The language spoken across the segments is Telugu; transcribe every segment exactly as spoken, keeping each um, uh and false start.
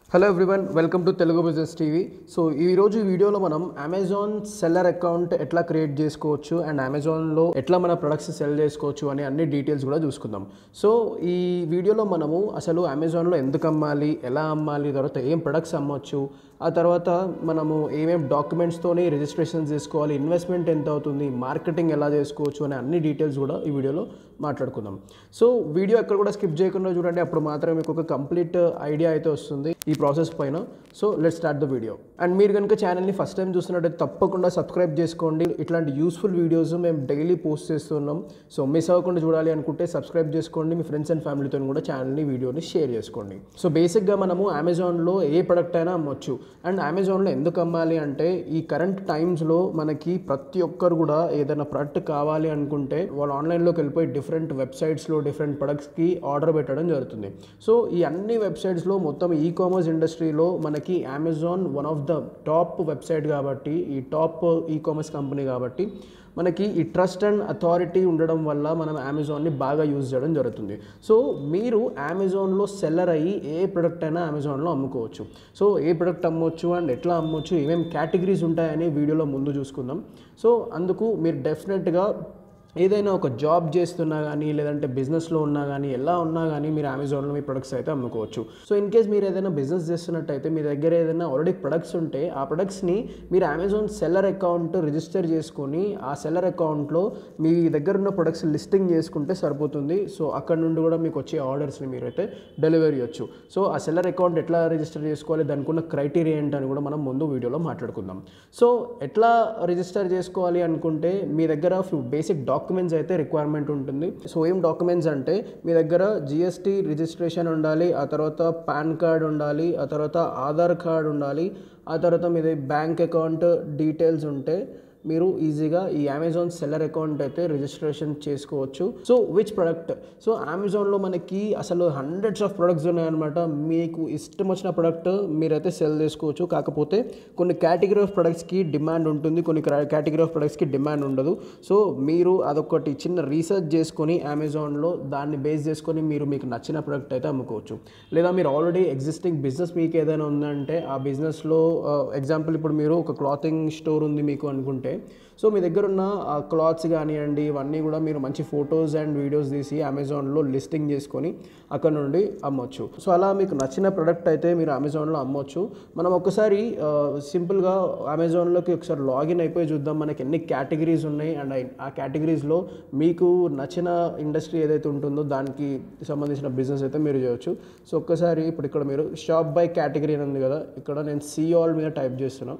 Hello everyone, welcome to Telugu business TV. So ఈరోజు ఈ వీడియోలో మనం అమెజాన్ సెల్లర్ అకౌంట్ ఎట్లా క్రియేట్ చేసుకోవచ్చు అండ్ అమెజాన్లో ఎట్లా మన ప్రొడక్ట్స్ సెల్ చేసుకోవచ్చు అనే అన్ని డీటెయిల్స్ కూడా చూసుకుందాం. సో ఈ వీడియోలో మనము అసలు అమెజాన్లో ఎందుకు అమ్మాలి, ఎలా అమ్మాలి, తర్వాత ఏం ప్రొడక్ట్స్ అమ్మొచ్చు, ఆ తర్వాత మనము ఏమేం డాక్యుమెంట్స్తోని రిజిస్ట్రేషన్ చేసుకోవాలి, ఇన్వెస్ట్మెంట్ ఎంత అవుతుంది, మార్కెటింగ్ ఎలా చేసుకోవచ్చు అనే అన్ని డీటెయిల్స్ కూడా ఈ వీడియోలో మాట్లాడుకుందాం. సో వీడియో ఎక్కడ కూడా స్కిప్ చేయకుండా చూడండి, అప్పుడు మాత్రమే మీకు ఒక కంప్లీట్ ఐడియా అయితే వస్తుంది ఈ ప్రాసెస్ పైన. So let's start the video. And మీరు కనుక ఛానల్ని ఫస్ట్ టైం చూస్తున్నట్టయితే తప్పకుండా సబ్స్క్రైబ్ చేసుకోండి. ఇట్లాంటి యూస్ఫుల్ వీడియోస్ మేము డైలీ పోస్ట్ చేస్తున్నాం. సో మిస్ అవ్వకుండా చూడాలి అనుకుంటే సబ్స్క్రైబ్ చేసుకోండి. మీ ఫ్రెండ్స్ అండ్ ఫ్యామిలీతో కూడా ఛానల్ని, వీడియోని షేర్ చేసుకోండి. సో బేసిక్గా మనము అమెజాన్లో ఏ ప్రొడక్ట్ అయినా అమ్మొచ్చు. అండ్ అమెజాన్లో ఎందుకు అమ్మాలి అంటే ఈ కరెంట్ టైమ్స్లో మనకి ప్రతి ఒక్కరు కూడా ఏదైనా ప్రొడక్ట్ కావాలి అనుకుంటే వాళ్ళు ఆన్లైన్లోకి వెళ్ళిపోయి డిఫరెంట్ వెబ్సైట్స్లో డిఫరెంట్ ప్రొడక్ట్స్కి ఆర్డర్ పెట్టడం జరుగుతుంది. సో ఈ అన్ని వెబ్సైట్స్లో మొత్తం ఈ కామర్స్ ఇండస్ట్రీలో మనకి Amazon one of the top website కాబట్టి, ఈ టాప్ ఈ కామర్స్ కంపెనీ కాబట్టి మనకి ఈ ట్రస్ట్ అండ్ అథారిటీ ఉండడం వల్ల మనం అమెజాన్ని బాగా యూజ్ చేయడం జరుగుతుంది. సో మీరు అమెజాన్లో సెల్లర్ అయ్యి ఏ ప్రొడక్ట్ అయినా అమెజాన్లో అమ్ముకోవచ్చు. సో ఏ ప్రొడక్ట్ అమ్మవచ్చు అండ్ ఎట్లా అమ్మవచ్చు, ఏమేమి కేటగిరీస్ ఉంటాయని వీడియోలో ముందు చూసుకుందాం. సో అందుకు మీరు డెఫినెట్గా ఏదైనా ఒక జాబ్ చేస్తున్నా కానీ, లేదంటే బిజినెస్లో ఉన్నా కానీ, ఎలా ఉన్నా కానీ మీరు అమెజాన్లో మీ ప్రొడక్ట్స్ అయితే అమ్ముకోవచ్చు. సో ఇన్ కేస్ మీరు ఏదైనా బిజినెస్ చేస్తున్నట్టయితే మీ దగ్గర ఏదైనా ఆల్రెడీ ప్రొడక్ట్స్ ఉంటే ఆ ప్రొడక్ట్స్ని మీరు అమెజాన్ సెల్లర్ అకౌంట్ రిజిస్టర్ చేసుకొని ఆ సెల్లర్ అకౌంట్లో మీ దగ్గర ఉన్న ప్రొడక్ట్స్ లిస్టింగ్ చేసుకుంటే సరిపోతుంది. సో అక్కడ నుండి కూడా మీకు వచ్చే ఆర్డర్స్ని మీరైతే డెలివరీ ఇవ్వచ్చు. సో ఆ సెల్లర్ అకౌంట్ ఎట్లా రిజిస్టర్ చేసుకోవాలి, దానికి ఉన్న క్రైటీరియా ఏంటని కూడా మనం ముందు వీడియోలో మాట్లాడుకుందాం. సో ఎట్లా రిజిస్టర్ చేసుకోవాలి అనుకుంటే మీ దగ్గర ఫ్యూ బేసిక్ డాక్యుమెంట్స్ డాక్యుమెంట్స్ అయితే రిక్వైర్మెంట్ ఉంటుంది. సో ఏం డాక్యుమెంట్స్ అంటే మీ దగ్గర జిఎస్టీ రిజిస్ట్రేషన్ ఉండాలి, ఆ తర్వాత పాన్ కార్డ్ ఉండాలి, ఆ తర్వాత ఆధార్ కార్డ్ ఉండాలి, ఆ తర్వాత మీది బ్యాంక్ అకౌంట్ డీటెయిల్స్ ఉంటే మీరు ఈజీగా ఈ అమెజాన్ సెల్లర్ అకౌంట్ అయితే రిజిస్ట్రేషన్ చేసుకోవచ్చు. సో విచ్ ప్రొడక్ట్, సో అమెజాన్లో మనకి అసలు హండ్రెడ్స్ ఆఫ్ ప్రొడక్ట్స్ ఉన్నాయన్నమాట. మీకు ఇష్టం వచ్చిన ప్రొడక్ట్ మీరైతే సెల్ చేసుకోవచ్చు. కాకపోతే కొన్ని కేటగిరీ ఆఫ్ ప్రొడక్ట్స్కి డిమాండ్ ఉంటుంది, కొన్ని కేటగిరీ ఆఫ్ ప్రొడక్ట్స్కి డిమాండ్ ఉండదు. సో మీరు అదొకటి చిన్న రీసెర్చ్ చేసుకొని అమెజాన్లో దాన్ని బేస్ చేసుకొని మీరు మీకు నచ్చిన ప్రొడక్ట్ అయితే అమ్ముకోవచ్చు. లేదా మీరు ఆల్రెడీ ఎగ్జిస్టింగ్ బిజినెస్ మీకు ఏదైనా ఉందంటే ఆ బిజినెస్లో ఎగ్జాంపుల్ ఇప్పుడు మీరు ఒక క్లాతింగ్ స్టోర్ ఉంది మీకు అనుకుంటే, సో మీ దగ్గర ఉన్న క్లాత్స్ కానివ్వండి ఇవన్నీ కూడా మీరు మంచి ఫొటోస్ అండ్ వీడియోస్ తీసి అమెజాన్లో లిస్టింగ్ చేసుకొని అక్కడ నుండి అమ్మొచ్చు. సో అలా మీకు నచ్చిన ప్రోడక్ట్ అయితే మీరు అమెజాన్లో అమ్మొచ్చు. మనం ఒకసారి సింపుల్గా అమెజాన్లోకి ఒకసారి లాగిన్ అయిపోయి చూద్దాం మనకి ఎన్ని కేటగిరీస్ ఉన్నాయి అండ్ ఆ కేటగిరీస్లో మీకు నచ్చిన ఇండస్ట్రీ ఏదైతే ఉంటుందో దానికి సంబంధించిన బిజినెస్ అయితే మీరు చేయొచ్చు. సో ఒక్కసారి ఇప్పుడు ఇక్కడ మీరు షాప్ బై కేటగిరీ అని ఉంది కదా, ఇక్కడ నేను సీ ఆల్ మీద టైప్ చేస్తున్నాను.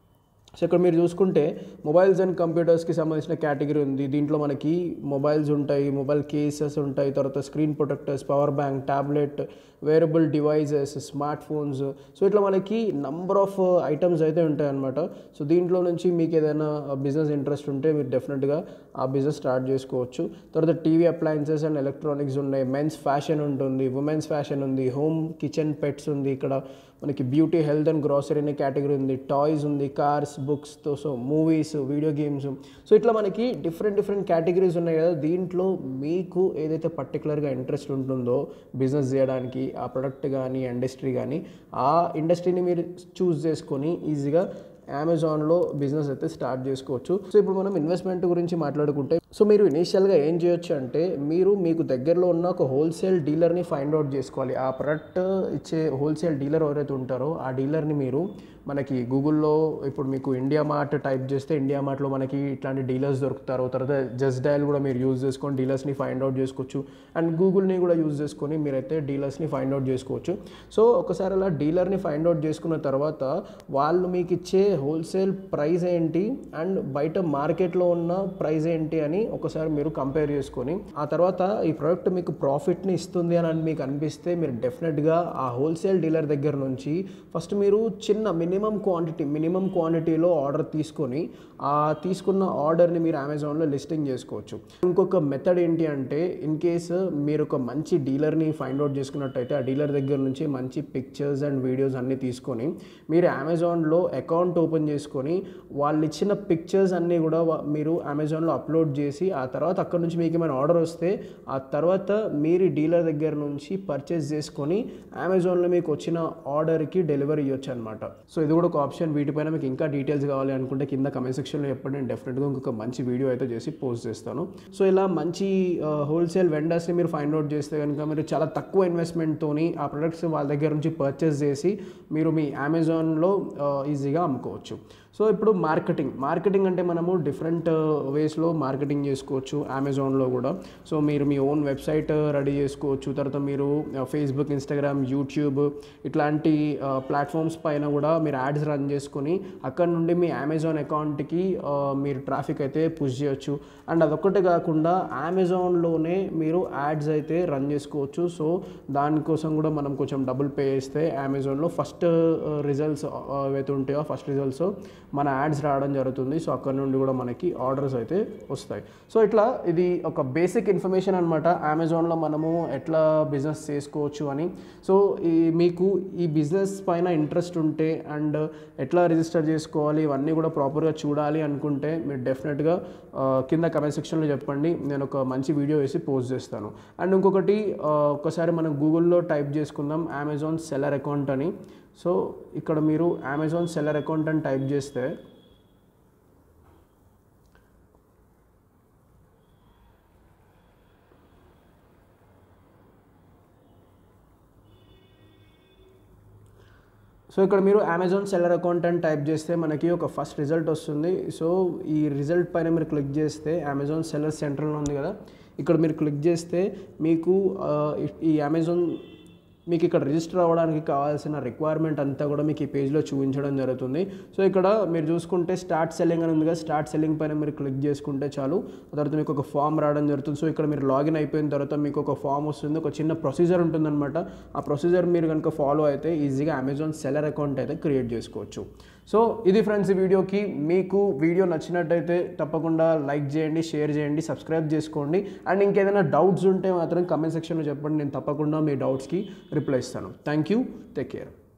సో ఇక్కడ మీరు చూసుకుంటే మొబైల్స్ అండ్ కంప్యూటర్స్కి సంబంధించిన కేటగిరీ ఉంది. దీంట్లో మనకి మొబైల్స్ ఉంటాయి, మొబైల్ కేసెస్ ఉంటాయి, తర్వాత screen protectors, power bank, tablet, wearable devices, smart phones. So ఇట్లా మనకి నంబర్ ఆఫ్ ఐటమ్స్ అయితే ఉంటాయి అన్నమాట. సో దీంట్లో నుంచి మీకు ఏదైనా బిజినెస్ ఇంట్రెస్ట్ ఉంటే మీరు డెఫినెట్గా ఆ బిజినెస్ స్టార్ట్ చేసుకోవచ్చు. తర్వాత టీవీ అప్లయన్సెస్ అండ్ ఎలక్ట్రానిక్స్ ఉన్నాయి, మెన్స్ ఫ్యాషన్ ఉంటుంది, ఉమెన్స్ ఫ్యాషన్ ఉంది, హోమ్ కిచెన్ పెట్స్ ఉంది, ఇక్కడ మనకి బ్యూటీ, హెల్త్ అండ్ గ్రాసరీ అనే కేటగిరీ ఉంది, టాయ్స్ ఉంది, కార్స్, బుక్స్తో, so movies, video games. So ఇట్లా మనకి డిఫరెంట్ డిఫరెంట్ కేటగిరీస్ ఉన్నాయి కదా. దీంట్లో మీకు ఏదైతే పర్టికులర్గా ఇంట్రెస్ట్ ఉంటుందో బిజినెస్ చేయడానికి, ఆ ప్రొడక్ట్ కానీ ఇండస్ట్రీ కానీ ఆ ఇండస్ట్రీని మీరు చూస్ చేసుకొని ఈజీగా అమెజాన్లో బిజినెస్ అయితే స్టార్ట్ చేసుకోవచ్చు. సో ఇప్పుడు మనం ఇన్వెస్ట్మెంట్ గురించి మాట్లాడుకుంటే, సో మీరు ఇనీషియల్గా ఏం చేయొచ్చు అంటే మీరు మీకు దగ్గరలో ఉన్న ఒక హోల్సేల్ డీలర్ని ఫైండ్ అవుట్ చేసుకోవాలి. ఆ ప్రొడక్ట్ ఇచ్చే హోల్సేల్ డీలర్ ఎవరైతే ఉంటారో ఆ డీలర్ని మీరు మనకి గూగుల్లో ఇప్పుడు మీకు ఇండియా మార్ట్ టైప్ చేస్తే ఇండియా మార్ట్లో మనకి ఇట్లాంటి డీలర్స్ దొరుకుతారు. తర్వాత జస్ట్ డయల్ కూడా మీరు యూజ్ చేసుకొని డీలర్స్ని ఫైండ్ అవుట్ చేసుకోవచ్చు. అండ్ గూగుల్ని కూడా యూజ్ చేసుకొని మీరైతే డీలర్స్ని ఫైండ్ అవుట్ చేసుకోవచ్చు. సో ఒకసారి అలా డీలర్ని ఫైండ్ అవుట్ చేసుకున్న తర్వాత వాళ్ళు మీకు ఇచ్చే హోల్సేల్ ప్రైస్ ఏంటి అండ్ బయట మార్కెట్లో ఉన్న ప్రైస్ ఏంటి అని ఒకసారి మీరు కంపేర్ చేసుకొని ఆ తర్వాత ఈ ప్రోడక్ట్ మీకు ప్రాఫిట్ని ఇస్తుంది అని మీకు అనిపిస్తే మీరు డెఫినెట్గా ఆ హోల్సేల్ డీలర్ దగ్గర నుంచి ఫస్ట్ మీరు చిన్న మినిమం క్వాంటిటీ మినిమం క్వాంటిటీలో ఆర్డర్ తీసుకొని ఆ తీసుకున్న ఆర్డర్ని మీరు అమెజాన్లో లిస్టింగ్ చేసుకోవచ్చు. ఇంకొక మెథడ్ ఏంటి అంటే ఇన్ కేస్ మీరు ఒక మంచి డీలర్ని ఫైండ్ అవుట్ చేసుకున్నట్టయితే ఆ డీలర్ దగ్గర నుంచి మంచి పిక్చర్స్ అండ్ వీడియోస్ అన్నీ తీసుకొని మీరు అమెజాన్లో అకౌంట్ ఓపెన్ చేసుకొని వాళ్ళు ఇచ్చిన పిక్చర్స్ అన్నీ కూడా మీరు అమెజాన్లో అప్లోడ్ చేసి చేసి ఆ తర్వాత అక్కడ నుంచి మీకు ఏమైనా ఆర్డర్ వస్తే ఆ తర్వాత మీరు డీలర్ దగ్గర నుంచి పర్చేస్ చేసుకొని అమెజాన్లో మీకు వచ్చిన ఆర్డర్కి డెలివరీ ఇవ్వచ్చు అనమాట. సో ఇది కూడా ఒక ఆప్షన్. వీటిపైన మీకు ఇంకా డీటెయిల్స్ కావాలి అనుకుంటే కింద కమెంట్ సెక్షన్లో చెప్పండి, నేను డెఫినెట్గా ఇంకొక మంచి వీడియో అయితే చేసి పోస్ట్ చేస్తాను. సో ఇలా మంచి హోల్సేల్ వెండర్స్ని మీరు ఫైండ్ అవుట్ చేస్తే కనుక మీరు చాలా తక్కువ ఇన్వెస్ట్మెంట్తోని ఆ ప్రొడక్ట్స్ వాళ్ళ దగ్గర నుంచి పర్చేస్ చేసి మీరు మీ అమెజాన్లో ఈజీగా అమ్ముకోవచ్చు. సో ఇప్పుడు మార్కెటింగ్ మార్కెటింగ్ అంటే మనము డిఫరెంట్ వేస్లో మార్కెటింగ్ చేసుకోవచ్చు అమెజాన్లో కూడా. సో మీరు మీ ఓన్ వెబ్సైట్ రెడీ చేసుకోవచ్చు, తర్వాత మీరు ఫేస్బుక్, ఇన్స్టాగ్రామ్, యూట్యూబ్ ఇట్లాంటి ప్లాట్ఫామ్స్ పైన కూడా మీరు యాడ్స్ రన్ చేసుకొని అక్కడ నుండి మీ అమెజాన్ అకౌంట్కి మీరు ట్రాఫిక్ అయితే పుష్ చేయొచ్చు. అండ్ అదొక్కటే కాకుండా అమెజాన్లోనే మీరు యాడ్స్ అయితే రన్ చేసుకోవచ్చు. సో దానికోసం కూడా మనం కొంచెం డబ్బులు పే చేస్తే అమెజాన్లో ఫస్ట్ రిజల్ట్స్ ఏవైతే ఉంటాయో ఫస్ట్ రిజల్ట్స్ మన యాడ్స్ రావడం జరుగుతుంది. సో అక్కడ నుండి కూడా మనకి ఆర్డర్స్ అయితే వస్తాయి. సో ఇట్లా ఇది ఒక బేసిక్ ఇన్ఫర్మేషన్ అనమాట అమెజాన్లో మనము ఎట్లా బిజినెస్ చేసుకోవచ్చు అని. సో ఈ మీకు ఈ బిజినెస్ పైన ఇంట్రెస్ట్ ఉంటే అండ్ ఎట్లా రిజిస్టర్ చేసుకోవాలి ఇవన్నీ కూడా ప్రాపర్గా చూడాలి అనుకుంటే మీరు డెఫినెట్గా కింద కమెంట్ సెక్షన్లో చెప్పండి, నేను ఒక మంచి వీడియో వేసి పోస్ట్ చేస్తాను. అండ్ ఇంకొకటి ఒకసారి మనం గూగుల్లో టైప్ చేసుకుందాం అమెజాన్ సెల్లర్ అకౌంట్ అని. సో ఇక్కడ మీరు అమెజాన్ సెల్లర్ అకౌంట్ అని టైప్ చేస్తే సో ఇక్కడ మీరు అమెజాన్ సెల్లర్ అకౌంట్ అని టైప్ చేస్తే మనకి ఒక ఫస్ట్ రిజల్ట్ వస్తుంది. సో ఈ రిజల్ట్ పైన మీరు క్లిక్ చేస్తే అమెజాన్ సెల్లర్ సెంటర్లో ఉంది కదా, ఇక్కడ మీరు క్లిక్ చేస్తే మీకు ఈ అమెజాన్ మీకు ఇక్కడ రిజిస్టర్ అవ్వడానికి కావాల్సిన రిక్వైర్మెంట్ అంతా కూడా మీకు ఈ పేజ్లో చూపించడం జరుగుతుంది. సో ఇక్కడ మీరు చూసుకుంటే స్టార్ట్ సెల్లింగ్ అని ఉంది కదా, స్టార్ట్ సెల్లింగ్ పైన మీరు క్లిక్ చేసుకుంటే చాలు. ఆ తర్వాత మీకు ఒక ఫామ్ రావడం జరుగుతుంది. సో ఇక్కడ మీరు లాగిన్ అయిపోయిన తర్వాత మీకు ఒక ఫామ్ వస్తుంది, ఒక చిన్న ప్రొసీజర్ ఉంటుందన్నమాట. ఆ ప్రొసీజర్ మీరు కనుక ఫాలో అయితే ఈజీగా అమెజాన్ సెల్లర్ అకౌంట్ అయితే క్రియేట్ చేసుకోవచ్చు. సో ఇది ఫ్రెండ్స్ ఈ వీడియోకి. మీకు వీడియో నచ్చినట్టయితే తప్పకుండా లైక్ చేయండి, షేర్ చేయండి, సబ్స్క్రైబ్ చేసుకోండి. అండ్ ఇంకేదైనా డౌట్స్ ఉంటే మాత్రం కమెంట్ సెక్షన్లో చెప్పండి, నేను తప్పకుండా మీ డౌట్స్కి రిప్లై ఇస్తాను. Thank you, take care.